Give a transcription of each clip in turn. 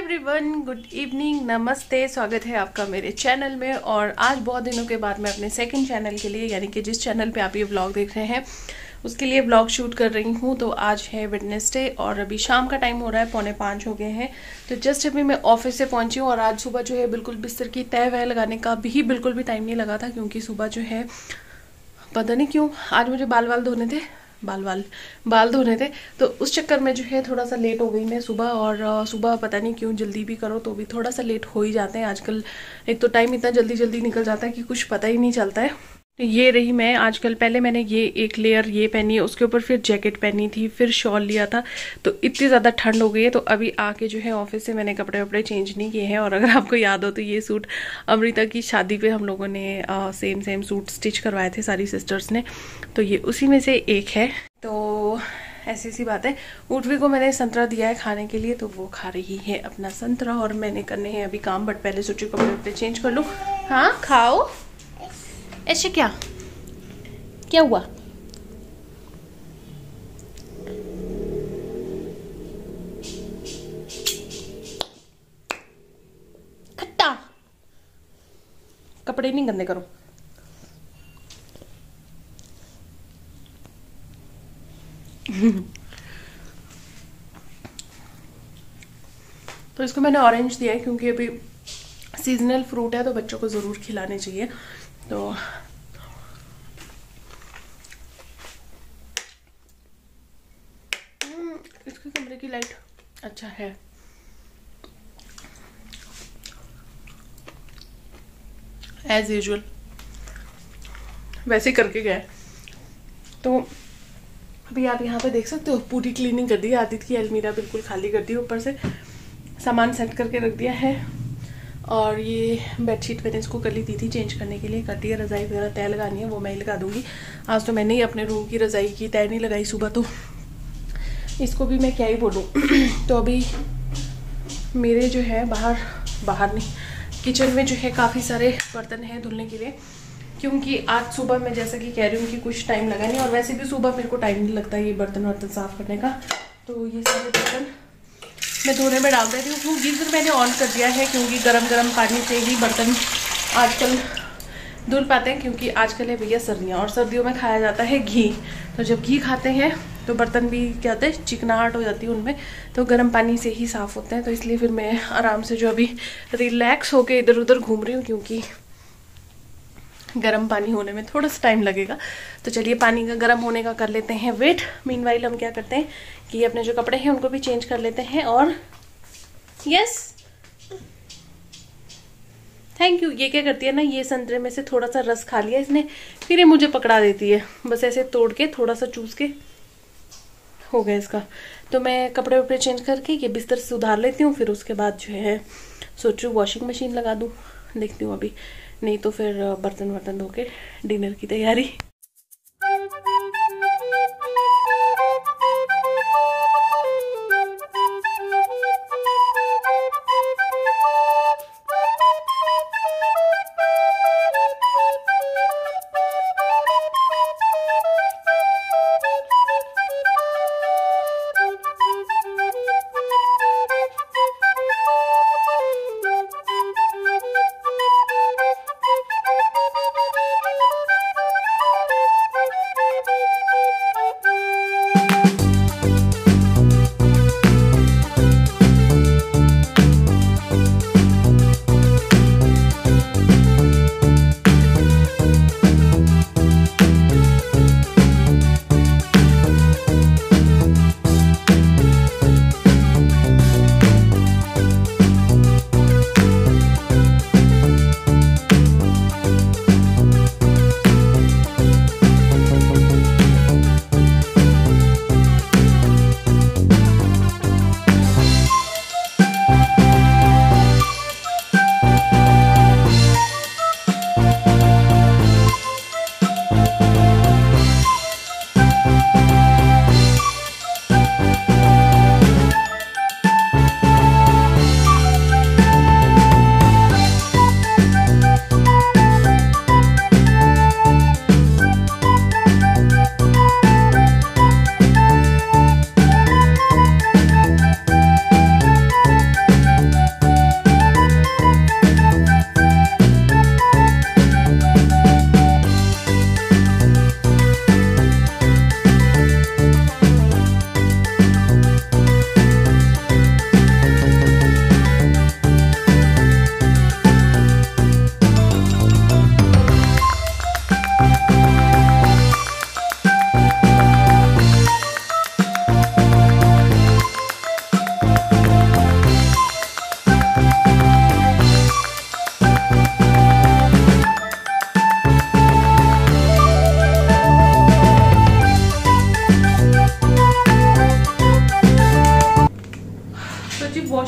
Everyone, good evening, नमस्ते। स्वागत है आपका मेरे चैनल में। और आज बहुत दिनों के बाद मैं अपने सेकंड चैनल के लिए, यानी कि जिस चैनल पे आप ये व्लॉग देख रहे हैं उसके लिए व्लॉग शूट कर रही हूँ। तो आज है वेडनेसडे और अभी शाम का टाइम हो रहा है, 4:45 हो गए हैं। तो जस्ट अभी मैं ऑफिस से पहुंची हूँ और आज सुबह जो है बिल्कुल बिस्तर की तह वह लगाने का भी बिल्कुल भी टाइम नहीं लगा था, क्योंकि सुबह जो है पता नहीं क्यों आज मुझे बाल धोने थे, बाल धोने थे। तो उस चक्कर में जो है थोड़ा सा लेट हो गई मैं सुबह। और सुबह पता नहीं क्यों जल्दी भी करो तो भी थोड़ा सा लेट हो ही जाते हैं आजकल। एक तो टाइम इतना जल्दी जल्दी निकल जाता है कि कुछ पता ही नहीं चलता है। तो ये रही मैं आजकल। पहले मैंने ये एक लेयर ये पहनी है, उसके ऊपर फिर जैकेट पहनी थी, फिर शॉल लिया था। तो इतनी ज़्यादा ठंड हो गई है। तो अभी आके जो है ऑफिस से मैंने कपड़े वपड़े चेंज नहीं किए हैं। और अगर आपको याद हो तो ये सूट अमृता की शादी पे हम लोगों ने सेम सूट स्टिच करवाए थे सारी सिस्टर्स ने। तो ये उसी में से एक है। तो ऐसी सी बात है। ऊटवी को मैंने संतरा दिया है खाने के लिए, तो वो खा रही है अपना संतरा। और मैंने करने हैं अभी काम, बट पहले सोची कपड़े वपड़े चेंज कर लूँ। हाँ खाओ। ऐसे क्या हुआ? खट्टा। कपड़े नहीं गंदे करो। तो इसको मैंने ऑरेंज दिया है क्योंकि अभी सीजनल फ्रूट है तो बच्चों को ज़रूर खिलाने चाहिए। तो इसके कमरे की लाइट अच्छा है। एज यूजुअल वैसे करके गए। तो अभी आप यहाँ पे देख सकते हो पूरी क्लीनिंग कर दी है। आदित्य की अलमीरा बिल्कुल खाली कर दी, ऊपर से सामान सेट करके रख दिया है। और ये बेडशीट मैंने इसको कल ही दी थी चेंज करने के लिए, कर दी है। रज़ाई वगैरह तय लगानी है वो मैं ही लगा दूंगी। आज तो मैंने ही अपने रूम की रज़ाई की तय नहीं लगाई सुबह, तो इसको भी मैं क्या ही बोलूँ। तो अभी मेरे जो है बाहर नहीं, किचन में जो है काफ़ी सारे बर्तन हैं धुलने के लिए, क्योंकि आज सुबह मैं जैसा कि कह रही हूँ कि कुछ टाइम लगा नहीं। और वैसे भी सुबह मेरे को टाइम नहीं लगता ये बर्तन वर्तन साफ़ करने का। तो ये सारे बर्तन मैं धोने में डाल देती हूँ। गीज़र मैंने ऑन कर दिया है क्योंकि गरम पानी से ही बर्तन आजकल धुल पाते हैं, क्योंकि आजकल है भैया सर्दियाँ, और सर्दियों में खाया जाता है घी। तो जब घी खाते हैं तो बर्तन भी क्या होते हैं, चिकनाहट हो जाती है उनमें, तो गर्म पानी से ही साफ़ होते हैं। तो इसलिए फिर मैं आराम से जो अभी रिलैक्स होके इधर उधर घूम रही हूँ, क्योंकि गर्म पानी होने में थोड़ा सा टाइम लगेगा। तो चलिए पानी का गर्म होने का कर लेते हैं वेट। मीनवाइल हम क्या करते हैं कि अपने जो कपड़े हैं उनको भी चेंज कर लेते हैं। और यस थैंक यू। ये क्या करती है ना, ये संतरे में से थोड़ा सा रस खा लिया इसने, फिर ये मुझे पकड़ा देती है। बस ऐसे तोड़ के थोड़ा सा चूस के हो गया इसका। तो मैं कपड़े वपड़े चेंज करके ये बिस्तर सुधार लेती हूँ, फिर उसके बाद जो है सोच रही हूँ वॉशिंग मशीन लगा दूँ। देखती हूँ अभी, नहीं तो फिर बर्तन वर्तन धो के डिनर की तैयारी।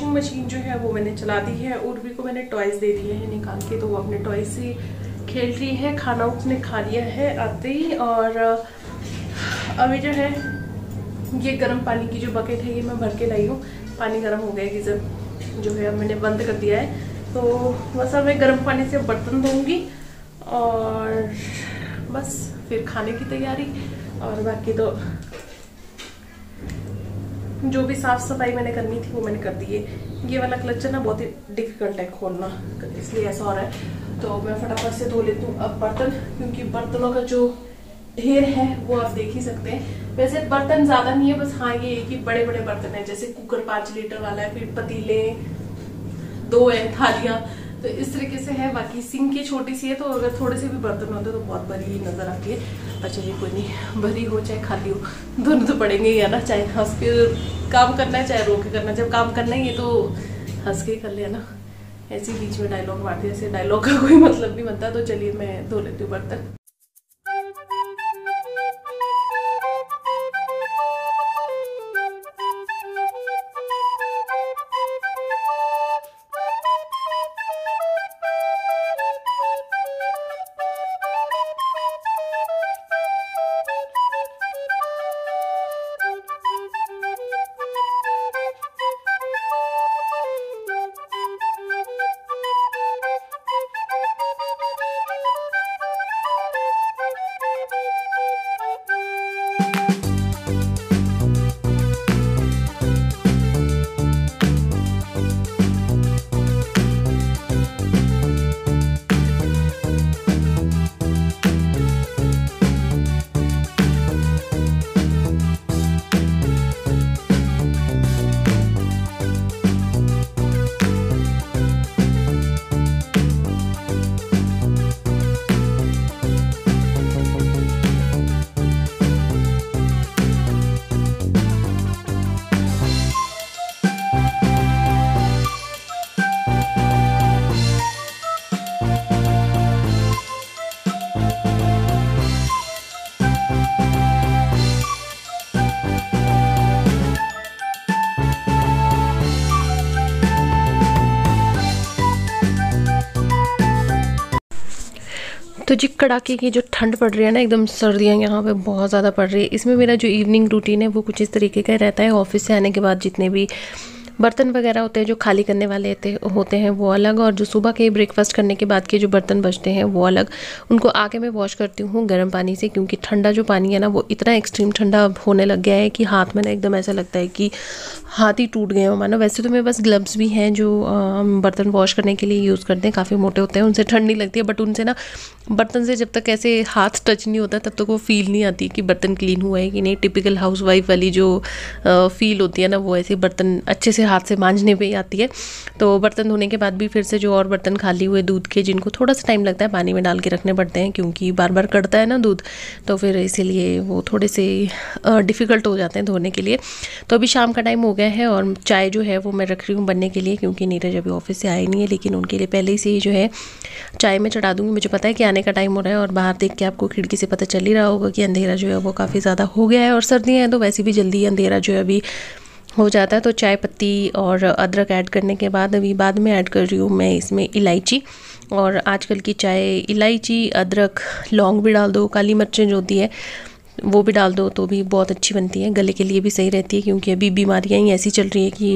वॉशिंग मशीन जो है वो मैंने चला दी है। उर्वी को मैंने टॉयज दे दिए हैं निकाल के, तो वो अपने टॉयज से खेल रही है। खाना उसने खा लिया है आते ही। और अभी जो है ये गर्म पानी की जो बकेट है ये मैं भर के लाई हूँ। पानी गर्म हो गया, गीज़र जो है मैंने बंद कर दिया है। तो बस अब मैं गर्म पानी से बर्तन धोऊंगी और बस फिर खाने की तैयारी। और बाकी तो जो भी साफ सफाई मैंने करनी थी वो मैंने कर दी है। ये वाला क्लच है ना बहुत ही डिफिकल्ट है खोलना, इसलिए ऐसा हो रहा है। तो मैं फटाफट से धो लेती हूँ अब बर्तन, क्योंकि बर्तनों का जो ढेर है वो आप देख ही सकते हैं। वैसे बर्तन ज्यादा नहीं है, बस हाँ ये एक ही बड़े बड़े बर्तन है, जैसे कुकर 5 लीटर वाला है, फिर पतीले 2 है, थालियां, तो इस तरीके से है। बाकी सिंक की छोटी सी है, तो अगर थोड़े से भी बर्तन होते तो बहुत बड़ी नजर आती है। अच्छा जी कोई नहीं, भरी हो चाहे खाली हो दोनों तो पड़ेंगे ही है ना, चाहे हंस के काम करना है चाहे रो के करना है। जब काम करना ही है तो हंस के कर लिया ना, ऐसे बीच में डायलॉग मारती है, ऐसे डायलॉग का कोई मतलब नहीं बनता। तो चलिए मैं धो लेती हूँ बर्तन। तो जी कड़ाके की जो ठंड पड़ रही है ना, एकदम सर्दियाँ यहाँ पे बहुत ज़्यादा पड़ रही है। इसमें मेरा जो इवनिंग रूटीन है वो कुछ इस तरीके का रहता है। ऑफिस से आने के बाद जितने भी बर्तन वगैरह होते हैं जो खाली करने वाले होते हैं वो अलग, और जो सुबह के ब्रेकफास्ट करने के बाद के जो बर्तन बचते हैं वो अलग। उनको आके मैं वॉश करती हूँ गर्म पानी से, क्योंकि ठंडा जो पानी है ना वो इतना एक्सट्रीम ठंडा होने लग गया है कि हाथ में ना एकदम ऐसा लगता है कि हाथ ही टूट गए हो मानो। वैसे तो मेरे पास ग्लव्स भी हैं जो बर्तन वॉश करने के लिए यूज़ करते हैं, काफ़ी मोटे होते हैं, उनसे ठंड नहीं लगती है। बट उनसे ना बर्तन से जब तक ऐसे हाथ टच नहीं होता तब तक वो फील नहीं आती कि बर्तन क्लीन हुआ है कि नहीं। टिपिकल हाउसवाइफ वाली जो फील होती है ना वो ऐसे बर्तन अच्छे से हाथ से मांजने पे ही आती है। तो बर्तन धोने के बाद भी फिर से जो और बर्तन खाली हुए दूध के, जिनको थोड़ा सा टाइम लगता है पानी में डाल के रखने पड़ते हैं क्योंकि बार बार कड़ता है ना दूध, तो फिर इसीलिए वो थोड़े से डिफ़िकल्ट हो जाते हैं धोने के लिए। तो अभी शाम का टाइम हो गया है और चाय जो है वो मैं रख रही हूँ बनने के लिए, क्योंकि नीरज अभी ऑफिस से आए नहीं है, लेकिन उनके लिए पहले से ही जो है चाय में चढ़ा दूँगी। मुझे पता है कि आने का टाइम हो रहा है और बाहर देख के आपको खिड़की से पता चल ही रहा होगा कि अंधेरा जो है वो काफ़ी ज़्यादा हो गया है, और सर्दियाँ हैं तो वैसे भी जल्दी अंधेरा जो है अभी हो जाता है। तो चाय पत्ती और अदरक ऐड करने के बाद अभी बाद में ऐड कर रही हूँ मैं इसमें इलायची। और आजकल की चाय इलायची, अदरक, लौंग भी डाल दो, काली मिर्चें जो होती है वो भी डाल दो तो भी बहुत अच्छी बनती है। गले के लिए भी सही रहती है, क्योंकि अभी बीमारियां ही ऐसी चल रही है कि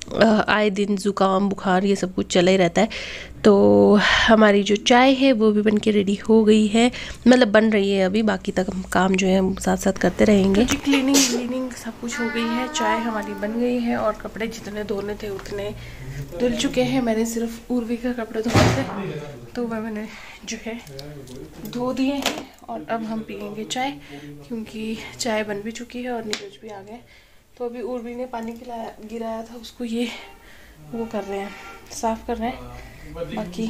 आए दिन ज़ुकाम बुखार ये सब कुछ चला ही रहता है। तो हमारी जो चाय है वो भी बन के रेडी हो गई है, मतलब बन रही है अभी, बाकी तक काम जो है हम साथ साथ करते रहेंगे। तो क्लीनिंग सब कुछ हो गई है, चाय हमारी बन गई है और कपड़े जितने धोने थे उतने धुल चुके हैं। मैंने सिर्फ उर्वी का कपड़े धोने थे तो वह मैंने जो है धो दिए हैं। और अब हम पियेंगे चाय, क्योंकि चाय बन भी चुकी है और नीरज भी आ गए। तो अभी उर्वी ने पानी गिराया था उसको, ये वो कर रहे हैं, साफ कर रहे हैं। बाकी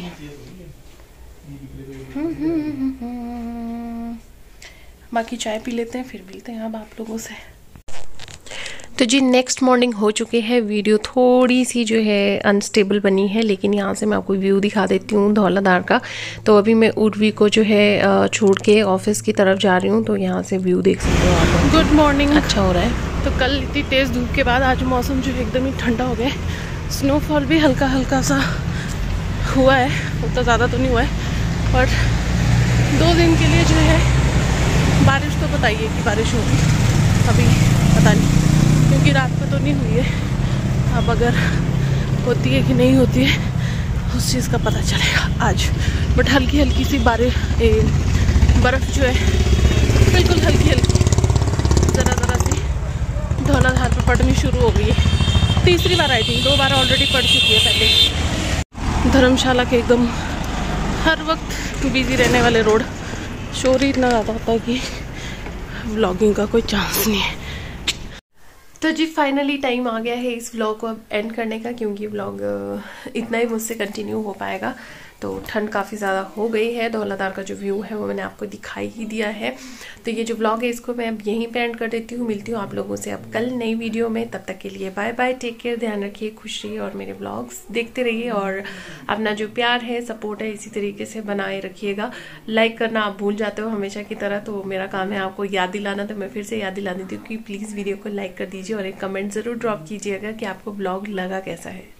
बाकी चाय पी लेते हैं, फिर मिलते हैं अब आप लोगों से। तो जी नेक्स्ट मॉर्निंग हो चुके हैं। वीडियो थोड़ी सी जो है अनस्टेबल बनी है, लेकिन यहाँ से मैं आपको व्यू दिखा देती हूँ धौलाधार का। तो अभी मैं उर्वी को जो है छोड़ के ऑफिस की तरफ जा रही हूँ, तो यहाँ से व्यू देख सकते हो आप। Good morning. अच्छा हो रहा है। तो कल इतनी तेज़ धूप के बाद आज मौसम जो है एकदम ही ठंडा हो गया है स्नोफॉल भी हल्का हल्का सा हुआ है, उतना ज़्यादा तो नहीं हुआ है, पर 2 दिन के लिए जो है बारिश तो बताइए कि बारिश होगी, अभी पता नहीं, क्योंकि रात को तो नहीं हुई है। अब अगर होती है कि नहीं होती है उस चीज़ का पता चलेगा आज। बट हल्की हल्की सी बारिश, बर्फ़ जो है बिल्कुल हल्की हल्की ज़रा ज़रा सी धौलाधार पर पड़नी शुरू हो गई है। तीसरी बार आई थी, 2 बार ऑलरेडी पड़ चुकी है पहले। धर्मशाला के एकदम हर वक्त बिजी रहने वाले रोड, शोर ही इतना ज़्यादा होता है कि व्लॉगिंग का कोई चांस नहीं है। तो जी फाइनली टाइम आ गया है इस व्लॉग को अब एंड करने का, क्योंकि व्लॉग इतना ही मुझसे कंटिन्यू हो पाएगा। तो ठंड काफ़ी ज़्यादा हो गई है, धौलाधार का जो व्यू है वो मैंने आपको दिखाई ही दिया है। तो ये जो व्लॉग है इसको मैं अब यहीं पे एंड कर देती हूँ। मिलती हूँ आप लोगों से अब कल नई वीडियो में, तब तक के लिए बाय बाय, टेक केयर, ध्यान रखिए, खुश रहिए और मेरे व्लॉग्स देखते रहिए। और अपना जो प्यार है, सपोर्ट है, इसी तरीके से बनाए रखिएगा। लाइक करना आप भूल जाते हो हमेशा की तरह, तो मेरा काम है आपको याद दिलाना, तो मैं फिर से याद दिला देती हूँ कि प्लीज़ वीडियो को लाइक कर दीजिए और एक कमेंट ज़रूर ड्रॉप कीजिएगा कि आपको व्लॉग लगा कैसा है।